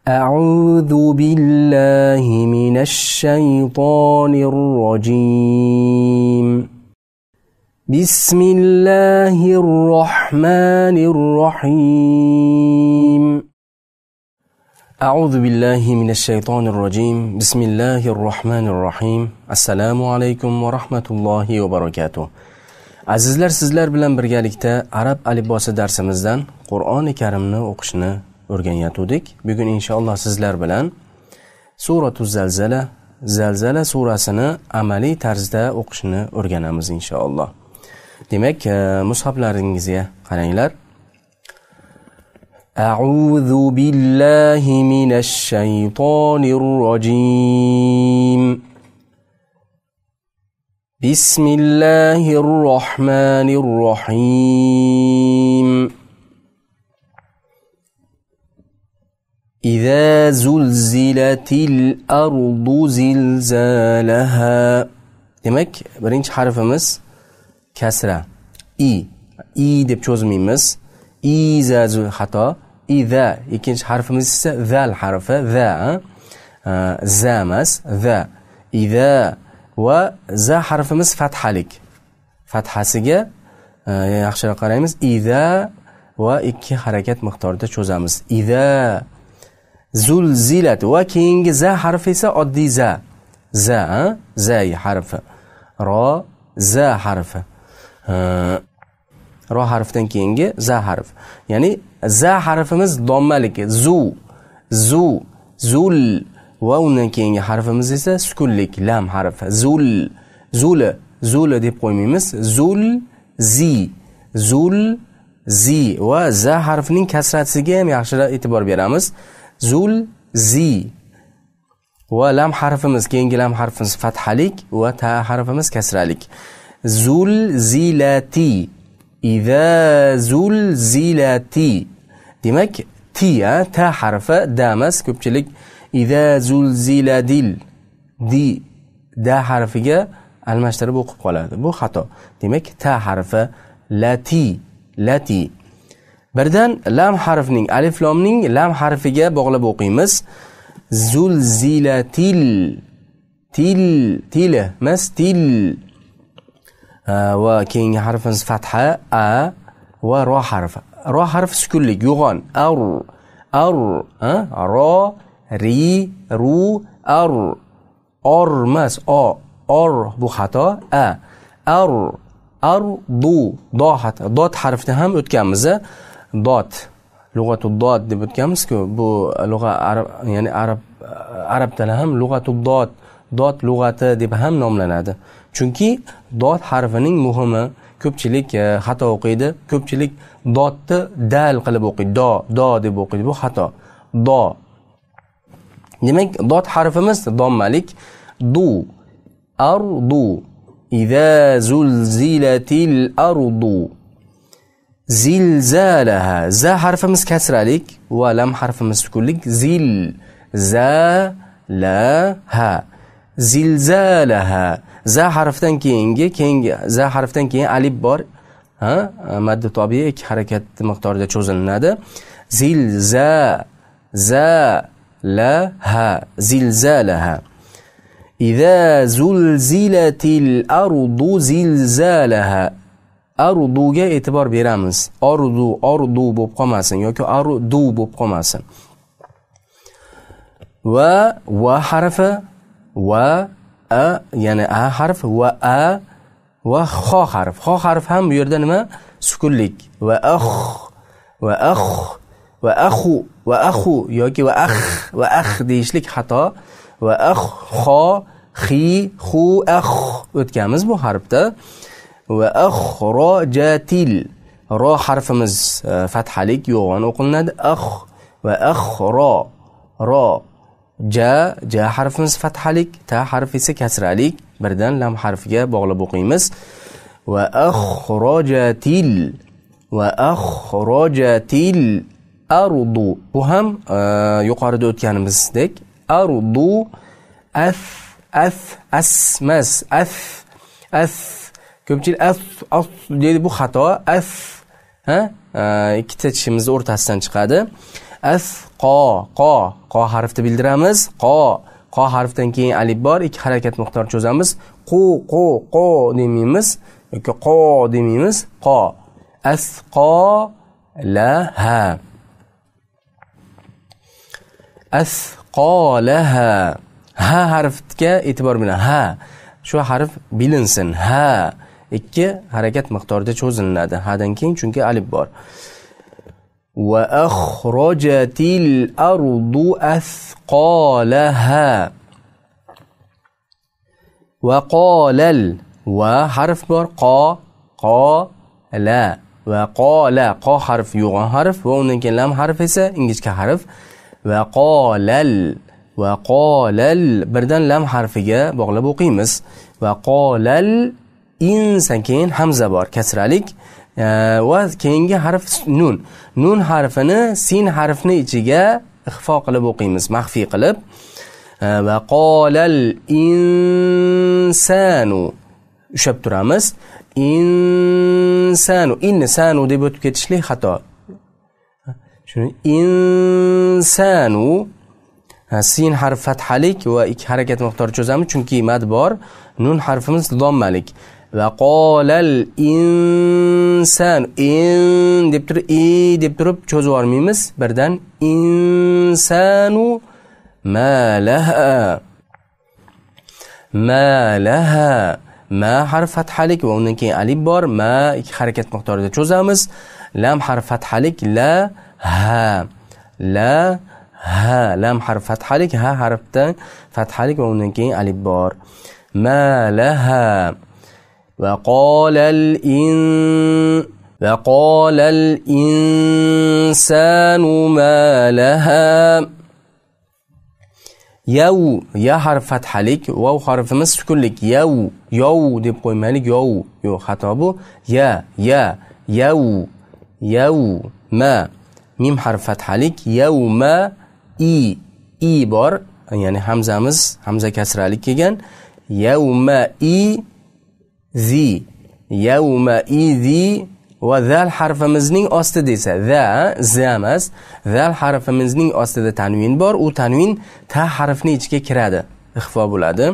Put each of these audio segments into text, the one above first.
أعوذ بالله من الشيطان الرجيم. بسم الله الرحمن الرحيم. أعوذ بالله من الشيطان الرجيم. بسم الله الرحمن الرحيم. السلام عليكم ورحمة الله وبركاته. Azizlar, sizlar bilan birgalikda arab alifbosi darsimizdan Qur'oni Karimni o'qishni o'rganayotdik. Bugun inshaalloh sizlar bilan Suratuz Zalzala, Zalzala surasini amaliy tarzda o'qishni o'rganamiz inshaalloh. Demak, mushaflaringizga qaranglar. A'udhu billahi minash shaytonir rojim. بسم الله الرحمن الرحيم. إذا زلزلت الأرض زلزالها. Demek birinchi harfimiz kasra. I deb cho'zmaymiz. İzazul xato. İza. İkinchi harfimiz esa zal harfi. Va. Za emas. Va. İza. Va za harfimiz fathalik. Fathasiga yaxshiroq qaraymiz. Iza va ikki harakat miqdorida cho'zamiz. Iza zulzilat va keyingi za harfi esa oddiy za. Za, zay harfi. Ro, za harfi. Ro harfidan keyingi za harf. Ya'ni za harfimiz dommalik. Zul. Va undan keyingi harfimiz esa sukunlik, lam harfi. Zul deb qo'ymaymiz. Zul zi va za harfining kasrasiga ham yaxshiroq e'tibor beramiz. Zul zi. Va lam harfimiz, keyingi lam harfimiz fathalik va ta harfimiz kasralik. Zul zilati. Iza zul zilati. Demak, ta harfi damas ko'pchilik İza zulziladil da harfiga almashtirib o'qib qoladi. Bu xato. Demak, ta harfi lati. Birdan lam harfining, alif lomning lam harfiga bog'lab o'qiymiz. Zulzilatil til emas til. Va keyingi harfimiz fatha a va ro harfi. Ro harfi sukunlik, yo'g'on. Ro ri, ru, or mas, or bu xato, du, dot harfida ham o'tganmiz. Lug'atud dod deb o'tganmiz-ku. Bu lug'a arab, ya'ni arab tili ham lug'atud dod lug'ati deb ham nomlanadi. Chunki dod harfining muhimi, ko'pchilik xato o'qiydi. Ko'pchilik dodni dal qilib o'qiydi. Do deb o'qiydi. Bu xato. Demak, dod harfimiz dommalik. Ardu. İza zulzilatil ardu zilzalaha. Za harfimiz kasralik va lam harfimiz sukunlik. Zilzalaha. Za harfdan keyingi za harfdan keyin alif bor. Maddi tobiiy ikki harakat miqdorida cho'zilinadi. Zilzalaha. İza zulzilatil ardu zilzalaha. Arduga e'tibor beramiz. Ordu bo'lib qolmasin yoki ardu bo'lib qolmasin. Va harfi va a, ya'ni a harf va xo harf. Xo harf ham bu yerda nima? Sukunlik. Va akhu yoki va akh deyishlik xato. Va xo, xi, xu, o'tganmiz bu harfda. Va akhrajatil. Ro harfimiz fathalik, yo'g'on o'qilinadi. Va ro. Ja harfimiz fathalik, ta harfi esa kasralik. Birdan lam harfiga bog'lab o'qiymiz. Va akhrajatil ardu. Bu ham yuqorida o'tganimizdek ardu asmas. Ko'pchilik deydi, bu xato. Ikkita tishimiz o'rtasidan chiqadi. qo harfni bildiramiz. Qo harfdan keyin alif bor, ikki harakat miqdori cho'zamiz. qo demaymiz yoki qo demaymiz. qo asqalaha asqalaha. Ha harfiga e'tibor bilan, ha shu harf bilinsin. Ha ikki harakat miqdorida cho'ziladi hadan keyin, chunki alif bor. Va akhrajatil ardu athqalaha. Va qalal, va harf bor, la va qala. Qo harf yo'g'on harf va undan keyin lam harf esa ingichka harf. Va qalal birdan lam harfiga bog'lab o'qiymiz. Va qalal insan, keyin hamza bor, kasralik. Va keyingi harf nun harfini sin harfini ichiga ixfo qilib o'qiymiz, maxfiy qilib. Va qalal insanu ushab turamiz. Insanu deb o'tib ketishlik xato. Shuni insanu, sin harf fathalik va ikki harakat miqdori cho'zamiz, chunki mad bor. Nun harfimiz dommalik. Va qalal insan, deb turib, deb turib cho'zib olmaymiz. Birdan insanu ma laha. Ma harf fathalik va undan keyin alif bor. Ma ikki harakat miqdorida cho'zamiz. Lam harf fathalik, ha. Lam harf fathalik, ha harfdan fathalik va undan keyin alif bor. Ma laha. وقال الإنسان ما لها. ya harf fathalik, vav harfimiz sukunlik. Yov deb qo'ymaylik, yo'q, xato bu. Yawma, mim harf fathalik. Yawma, i bor, ya'ni hamza kasralik kelgan. Yawma yawma izi. Va zal harfimizning ostida esa zamas, zal harfimizning ostida tanvin bor. U tanvin ta harfni ichiga kiradi, ixfo bo'ladi.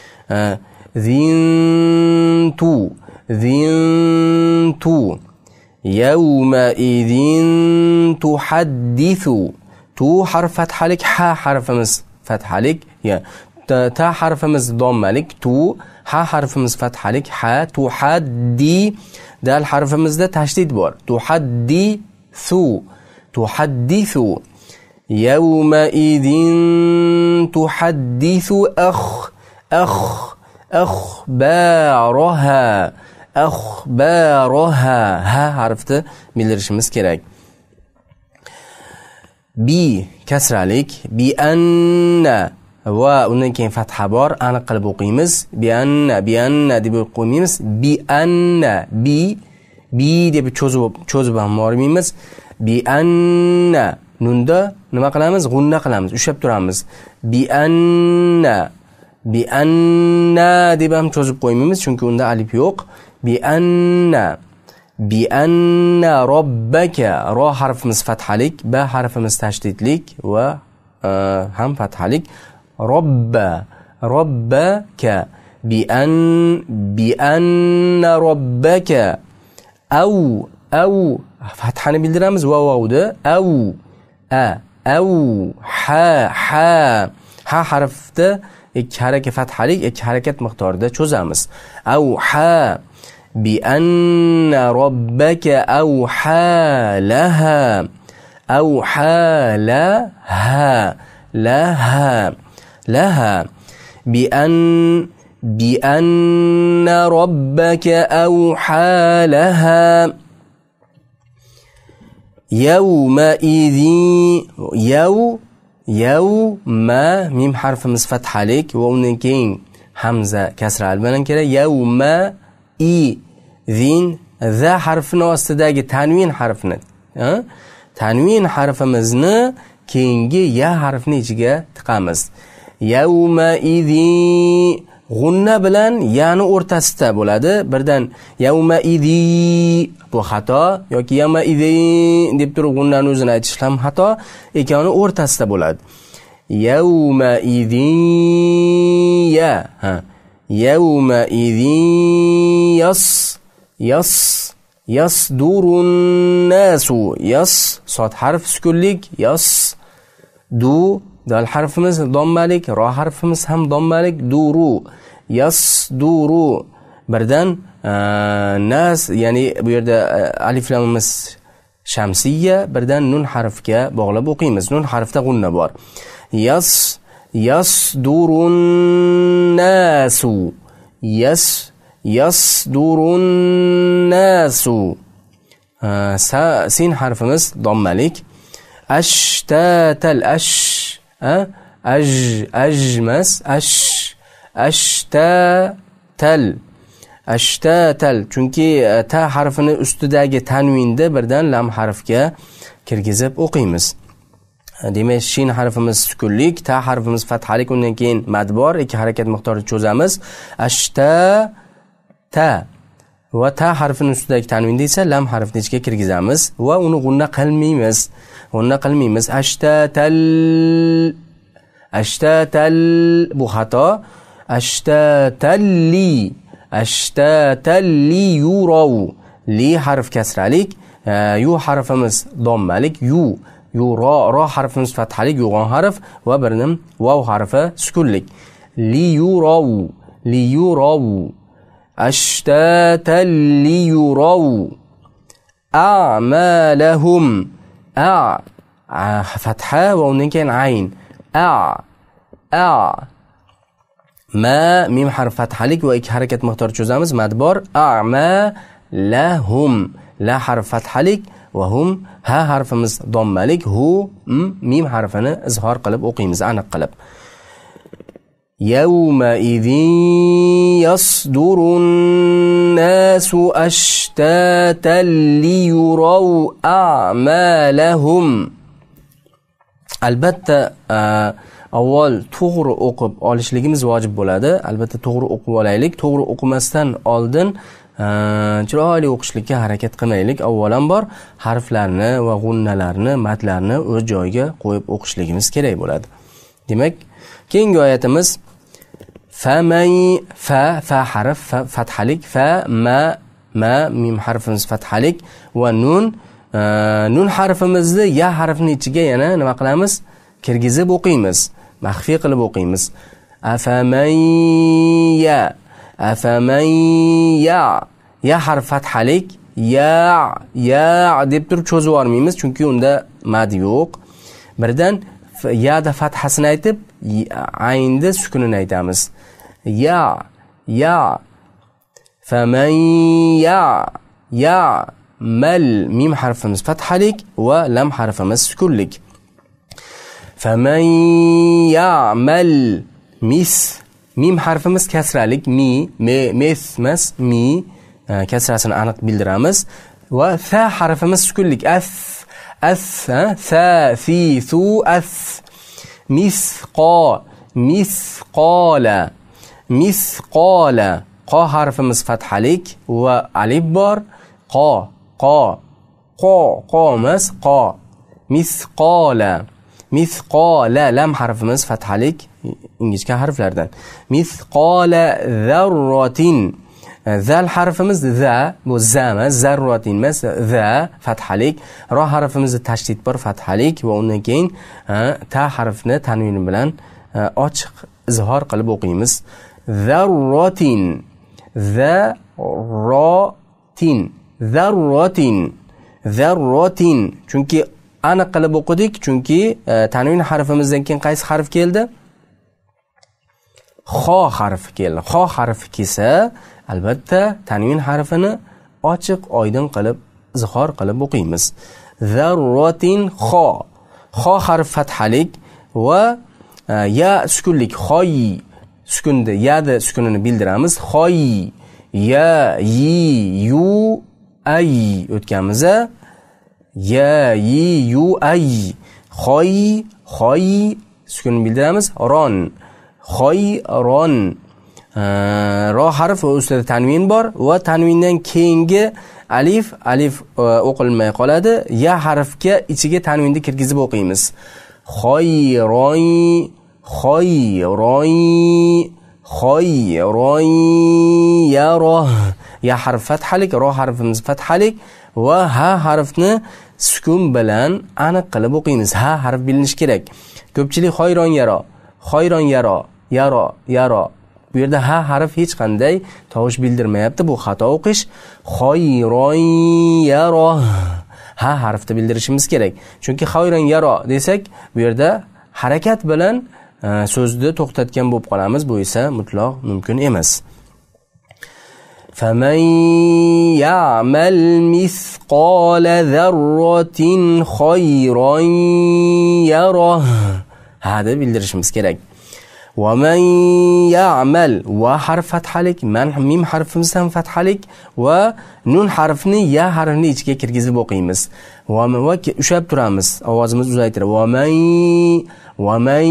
zintu yawma idin tuhaddithu. Tu harf fathalik, ha harfimiz fathalik, ta harfimiz dommalik. Tu, ha harfimiz fathalik, ha. Tuhaddi, dal harfimizda tashdid bor. Tuhaddithu. Yawma idin tuhaddithu akhbaraha. Ha harfni bildirishimiz kerak. Bi kasralik. Bi anna, va undan keyin fatha bor, aniq qilib o'qiymiz. Bi anna deb o'qimaymiz. Bi anna, bi deb cho'zib ham bormaymiz. Bi anna, nunda nima qilamiz? G'unna qilamiz, ushab turamiz. Bi anna deb ham cho'zib qo'ymaymiz, chunki unda alif yo'q. Bi anna robbaka. Ro harfimiz fathalik, ba harfimiz tashdidlik va ham fathalik. Robbaka. Bi anna robbaka. Aw fathani bildiramiz va vovda. Aw ha harfda ikki harakat fathalik, ikki harakat miqdorida cho'zamiz. Aw ha. Bi anna robbaka awha laha. Awha laha. Bi anna rabbaka awha laha. Yawma idhin. Yawma, mim harfimiz fathalik va undan keyin hamza kasra bilan keladi. Yawma idhin. Za harfini ostidagi tanvin harfini, tanvin harfimizni keyingi ya harfini ichiga tiqamiz. Yawma idhin g'unna bilan yani o'rtasida bo'ladi. Birdan yawma idi bu xato yoki yawma idi deb turib g'unnani o'zini aytish ham xato. Ikkovini o'rtasida bo'ladi. Yawma idin ya yawma idin yasdurun nasu sod harf sukunlik du dal harfimiz dommalik, ro harfimiz ham dommalik, duru yasduru. Birdan nas ya'ni bu yerda alif lamimiz shamsiyya, birdan nun harfiga bog'lab o'qiymiz. Nun harfda g'unna bor. Yasdurun nasu yasdurun nasu. Sin harfimiz dommalik. Ashtatal ajmas ashtatal chunki ta harfini ustidagi tanvinni birdan lam harfga kirgizib o'qiymiz. Demak, shin harfimiz sukunlik, ta harfimiz fathalik, undan keyin mad bor, ikki harakat miqdorini cho'zamiz. ta va ta harfining ustidagi tanvinni esa lam harfini ichiga kirgizamiz va uni g'unna qilmaymiz. Ashtatal bu xato. Ashtatalli yuraw. Li harf kasralik, yu harfimiz dommalik, yu ro harfimiz fathalik, yo'g'on harf va birnim vav harfi sukunlik. Li yuraw ashtatalli yuraw a'malahum fatha va undan keyin ayn ma mim harf fathalik va ikki harakat miqdor cho'zamiz. Mad bor. A'malahum la harf fathalik va hum ha harfimiz dommalik, hu mim harfini izhor qilib o'qiymiz, aniq qilib. Yawma idin yasdurun nasu ashtatan liyuraw a'malahum. Albatta avval to'g'ri o'qib olishligimiz vojib bo'ladi. Albatta to'g'ri o'qib olaylik. To'g'ri o'qimasdan oldin chiroyli o'qishlikka harakat qilmaylik. Avvalambor harflarni va g'unnalarni, matlarni o'z joyiga qo'yib o'qishligimiz kerak bo'ladi. Demak, keyingi oyatimiz fa harf fathalik, ma mim harfimiz fathalik va nun harfimizni ya harfining ichiga yana nima qilamiz? Kirgizib o'qiymiz, maxfiy qilib o'qiymiz. Afaman ya harf fathalik, ya deb turib cho'zib olmaymiz, chunki unda mad yo'q. Birdan ya da fathasini aytib, aynda sukunini aytamiz. Ya faman ya mal mim harfimiz fathalik va lam harfimiz sukunlik. Faman ya'mal mim harfimiz kasralik, mes mi kasrasini aniq bildiramiz va fa harfimiz sukunlik, misqala qo harfimiz fathalik va alif bor, qo'miz qo misqala lam harfimiz fathalik, ingichka harflardan. Misqala zarratin zal harfimiz za, bu zama, zarratin emas, za fathalik. Ro harfimizda tashdid bor, fathalik va undan keyin ta harfini tanvin bilan ochiq izhor qilib o'qiymiz. Zarratin chunki aniq qilib o'qidik, chunki tanvin harfimizdan keyin qaysi harf keldi? Xo harfi keldi. Xo harfi kelsa, albatta tanvin harfini ochiq, oydin qilib izhor qilib o'qiymiz. Zarratin xo harf fathalik va ya sukunlik, xoy sukunni, ya'da sukunini bildiramiz. Xoy ya yu ay o'tganmiz. Ya yu ay xoy sukunni bildiramiz. Ron xoyron ro harf va ustida tanvin bor va tanvindan keyingi alif o'qilmay qoladi. Ya harfga ichiga tanvinni kirgizib o'qiymiz. Khayron yara. Ya harf fathalik, ro harfimiz fathalik va ha harfni sukun bilan aniq qilib o'qiymiz. Ha harf bilinish kerak. Ko'pchilik xayron yaro. Bu yerda ha harf hech qanday tovush bildirmayapti. Bu xato o'qish. Xayron yaro. Ha harfni bildirishimiz kerak. Chunki xayron yaro desak, bu yerda harakat bilan so'zni to'xtatgan bo'lib qolamiz. Bu esa mutlaq mumkin emas. فَمَنْ يَعْمَلْ مِثْقَالَ ذَرَّةٍ خَيْرًا يَرَهُ. Hada bildirishimiz kerak. وَمَنْ يَعْمَلْ va harf fathalik, mim harfimiz ham fathalik va nun harfini ya harfini ichiga kirgizib o'qiymiz. Va ushlab turamiz. Ovozimiz uzaytirib. وَمَنْ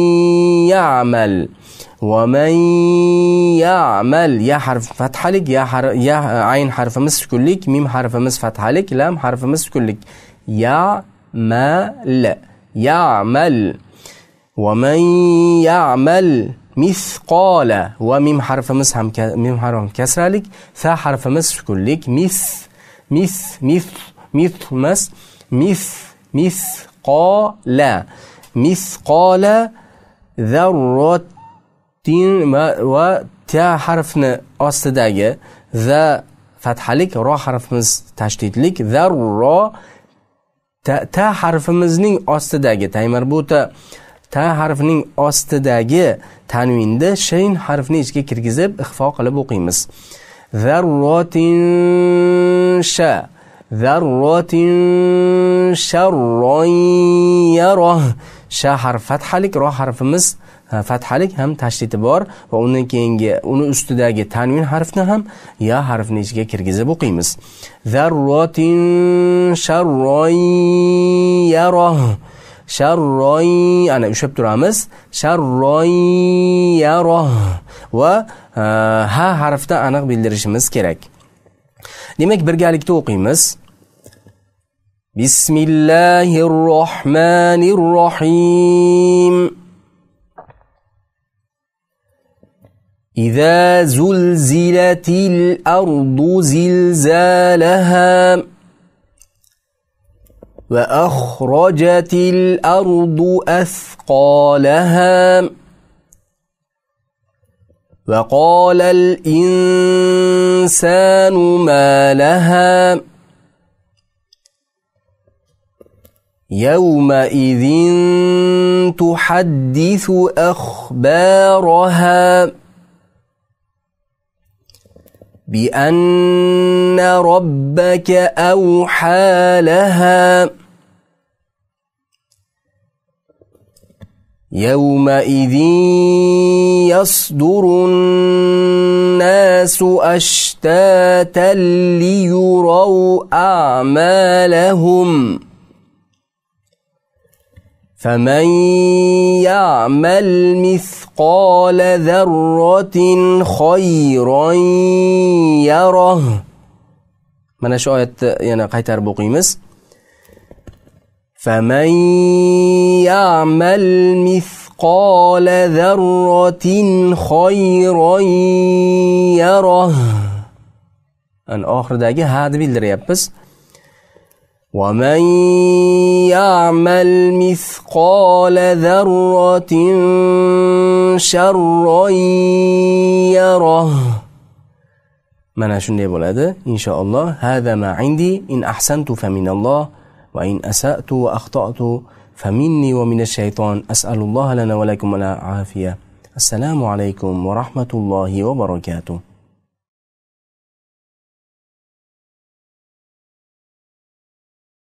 يَعْمَلْ ya harf fathalik, ya ayn harfimiz sukunlik, mim harfimiz fathalik, lam harfimiz sukunlik. Ya'mal. وَمَنْ يَعْمَلْ مِثْقَالَ va mim harfimiz ham kasralik, sa harfimiz sukunlik. Mithqala zarratin va ta harfni ostidagi za fathalik, ro harfimiz tashdidlik, zarra ta harfimizning ostidagi marbuta ta harfining ostidagi tanvinni shin harfini ichiga kirgizib ixfo qilib o'qiymiz. Zarratin sharron yarah. Sha harf fathalik, ro harfimiz fathalik ham tashdidi bor va undan keyingi uni ustidagi tanvin harfni ham ya harfini ichiga kirgizib o'qiymiz. Zarratin sharron yarah. Sharron, ana ushlab turamiz. Sharron yarah va ha harfda aniq bildirishimiz kerak. Demak, birgalikda o'qiymiz. Bismillahirrohmanirrohim. إذا زلزلت الأرض زلزالها وأخرجت الأرض أثقالها وقال الإنسان ما لها يومئذ تحدث أخبارها بأن ربك أوحى لها يومئذ يصدر الناس أشتاتا ليروا أعمالهم فمن يعمل مثقال ذرة خيرا يره. Mana shu oyatni yana qaytarib o'qiymiz. فمن يعمل مثقال ذرة خيرا يره. An oxiridagi ha'ni bildiryapmiz. ومن يعمل مثقال ذرة شرا يره. Mana shunday bo'ladi inshaalloh. Hada ma indi in ahsantu faminalloh va in asa'tu wa akhta'tu faminni wa minash shayton. As'alulloha lana wa lakum al-afiya. Assalomu alaykum va rahmatullohi va barakatuh.